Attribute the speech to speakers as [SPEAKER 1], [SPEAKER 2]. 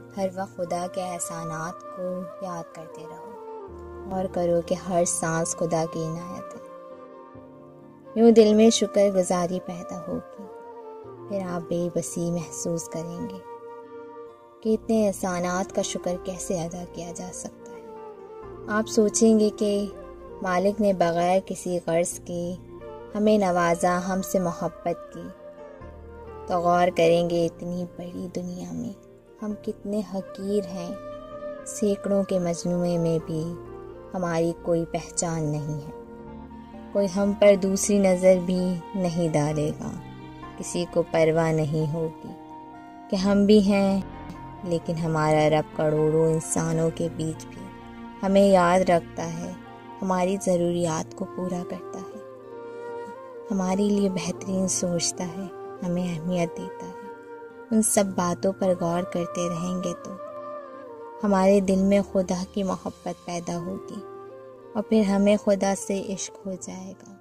[SPEAKER 1] ہر وقت خدا کے احسانات کو یاد کرتے رہو اور کرو کہ ہر سانس خدا کی عنایت ہے۔ یوں دل میں شکر گزاری پیدا ہوگی، پھر آپ بے بسی محسوس کریں گے کہ اتنے احسانات کا شکر کیسے ادا کیا جا سکتا ہے۔ آپ سوچیں گے کہ مالک نے بغیر کسی غرض کے ہمیں نوازا، ہم سے محبت کی، تو غور کریں گے اتنی بڑی دنیا میں ہم کتنے حقیر ہیں، سینکڑوں کے مجموعے میں بھی ہماری کوئی پہچان نہیں ہے، کوئی ہم پر دوسری نظر بھی نہیں ڈالے گا، کسی کو پرواہ نہیں ہوگی کہ ہم بھی ہیں، لیکن ہمارا رب کروڑوں انسانوں کے بیچ بھی ہمیں یاد رکھتا ہے، ہماری ضروریات کو پورا کرتا ہے، ہمارے لیے بہترین سوچتا ہے، ہمیں اہمیت دیتا ہے۔ ان سب باتوں پر غور کرتے رہیں گے تو ہمارے دل میں خدا کی محبت پیدا ہوگی اور پھر ہمیں خدا سے عشق ہو جائے گا۔